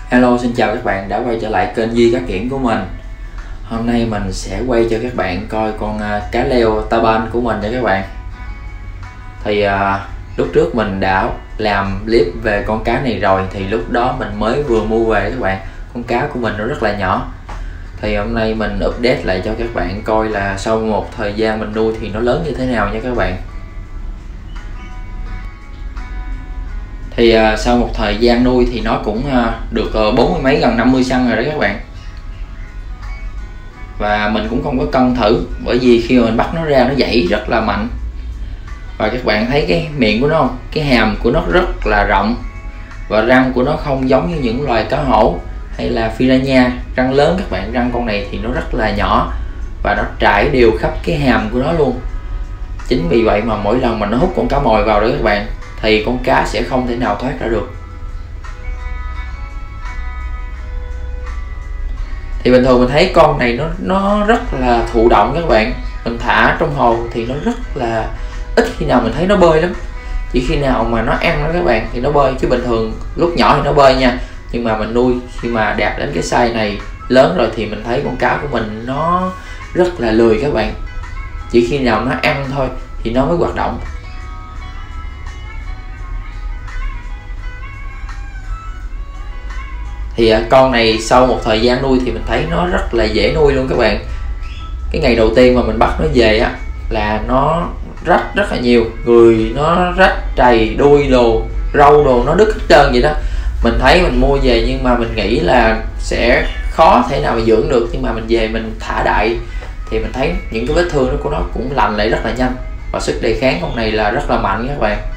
Hello, xin chào các bạn đã quay trở lại kênh Duy Cá Kiển của mình. Hôm nay mình sẽ quay cho các bạn coi con cá leo Taban của mình nha các bạn. Thì lúc trước mình đã làm clip về con cá này rồi, thì lúc đó mình mới vừa mua về các bạn. Con cá của mình nó rất là nhỏ. Thì hôm nay mình update lại cho các bạn coi là sau một thời gian mình nuôi thì nó lớn như thế nào nha các bạn. Thì sau một thời gian nuôi thì nó cũng được 40 mấy gần 50 cm rồi đó các bạn. Và mình cũng không có cân thử, bởi vì khi mà mình bắt nó ra nó dãy rất là mạnh. Và các bạn thấy cái miệng của nó không? Cái hàm của nó rất là rộng. Và răng của nó không giống như những loài cá hổ hay là piranha răng lớn các bạn. Răng con này thì nó rất là nhỏ và nó trải đều khắp cái hàm của nó luôn. Chính vì vậy mà mỗi lần mà nó hút con cá mồi vào đó các bạn, thì con cá sẽ không thể nào thoát ra được. Thì bình thường mình thấy con này nó rất là thụ động các bạn. Mình thả trong hồ thì nó rất là ít khi nào mình thấy nó bơi lắm. Chỉ khi nào mà nó ăn đó các bạn thì nó bơi, chứ bình thường lúc nhỏ thì nó bơi nha. Nhưng mà mình nuôi khi mà đạt đến cái size này lớn rồi thì mình thấy con cá của mình nó rất là lười các bạn. Chỉ khi nào nó ăn thôi thì nó mới hoạt động. Thì con này sau một thời gian nuôi thì mình thấy nó rất là dễ nuôi luôn các bạn. Cái ngày đầu tiên mà mình bắt nó về á là nó rách rất là nhiều, người nó rách trầy, đuôi đồ, râu đồ nó đứt hết trơn vậy đó. Mình thấy mình mua về nhưng mà mình nghĩ là sẽ khó thể nào mà dưỡng được, nhưng mà mình về mình thả đại thì mình thấy những cái vết thương của nó cũng lành lại rất là nhanh, và sức đề kháng con này là rất là mạnh các bạn.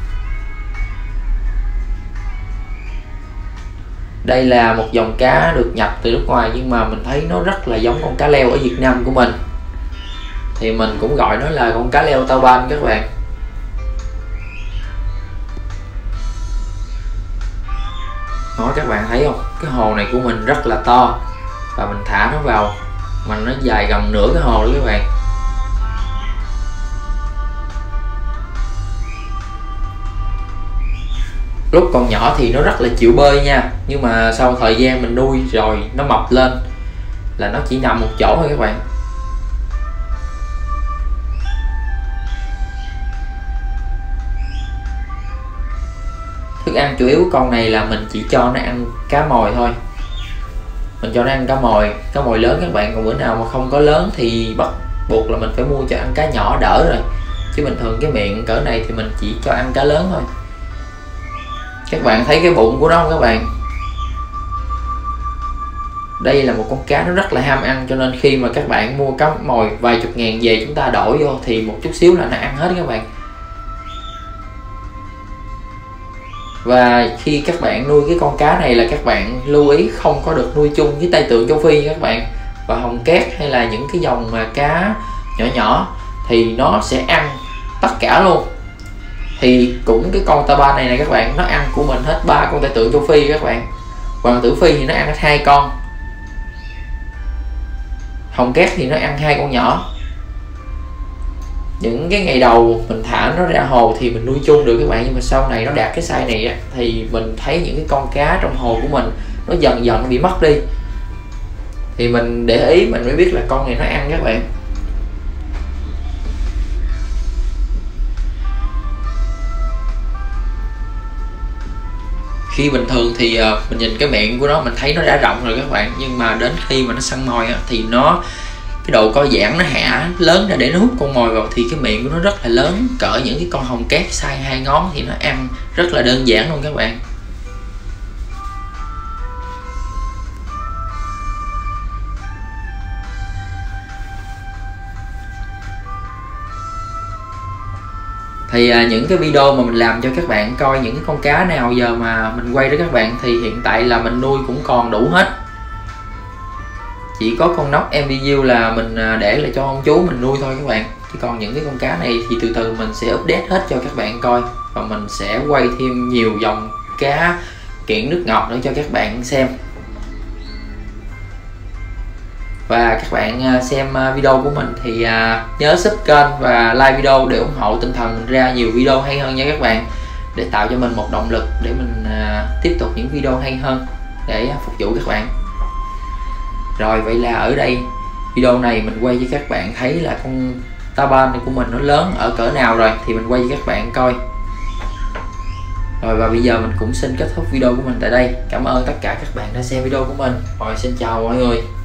Đây là một dòng cá được nhập từ nước ngoài nhưng mà mình thấy nó rất là giống con cá leo ở Việt Nam của mình. Thì mình cũng gọi nó là con cá leo Taban các bạn. Đó, các bạn thấy không? Cái hồ này của mình rất là to và mình thả nó vào mà nó dài gần nửa cái hồ đó các bạn. Lúc còn nhỏ thì nó rất là chịu bơi nha, nhưng mà sau thời gian mình nuôi rồi nó mập lên là nó chỉ nằm một chỗ thôi các bạn. Thức ăn chủ yếu con này là mình chỉ cho nó ăn cá mồi thôi. Mình cho nó ăn cá mồi lớn các bạn. Còn bữa nào mà không có lớn thì bắt buộc là mình phải mua cho ăn cá nhỏ đỡ rồi. Chứ bình thường cái miệng cỡ này thì mình chỉ cho ăn cá lớn thôi. Các bạn thấy cái bụng của nó không các bạn? Đây là một con cá nó rất là ham ăn, cho nên khi mà các bạn mua cá mồi vài chục ngàn về chúng ta đổ vô thì một chút xíu là nó ăn hết các bạn. Và khi các bạn nuôi cái con cá này là các bạn lưu ý không có được nuôi chung với tai tượng châu Phi các bạn, và hồng cát hay là những cái dòng mà cá nhỏ nhỏ thì nó sẽ ăn tất cả luôn. Thì cũng cái con Taban này các bạn, nó ăn của mình hết 3 con tai tượng châu Phi các bạn. Hoàng tử Phi thì nó ăn hết 2 con, hồng cát thì nó ăn 2 con nhỏ. Những cái ngày đầu mình thả nó ra hồ thì mình nuôi chung được các bạn, nhưng mà sau này nó đạt cái size này thì mình thấy những cái con cá trong hồ của mình nó dần dần nó bị mất đi. Thì mình để ý mình mới biết là con này nó ăn các bạn. Khi bình thường thì mình nhìn cái miệng của nó mình thấy nó đã rộng rồi các bạn, nhưng mà đến khi mà nó săn mồi thì nó cái độ co giãn nó hạ lớn ra để nó hút con mồi vào, thì cái miệng của nó rất là lớn, cỡ những cái con hồng cát size 2 ngón thì nó ăn rất là đơn giản luôn các bạn. Thì những cái video mà mình làm cho các bạn coi những cái con cá nào giờ mà mình quay đó các bạn, thì hiện tại là mình nuôi cũng còn đủ hết. Chỉ có con nóc MBU là mình để lại cho ông chú mình nuôi thôi các bạn. Chứ còn những cái con cá này thì từ từ mình sẽ update hết cho các bạn coi. Và mình sẽ quay thêm nhiều dòng cá kiển nước ngọt nữa cho các bạn xem. Và các bạn xem video của mình thì nhớ sub kênh và like video để ủng hộ tinh thần mình ra nhiều video hay hơn nha các bạn, để tạo cho mình một động lực để mình tiếp tục những video hay hơn. để phục vụ các bạn. Rồi vậy là ở đây video này mình quay cho các bạn thấy là con Taban này của mình nó lớn ở cỡ nào rồi thì mình quay cho các bạn coi. Rồi và bây giờ mình cũng xin kết thúc video của mình tại đây. Cảm ơn tất cả các bạn đã xem video của mình. Rồi xin chào mọi người.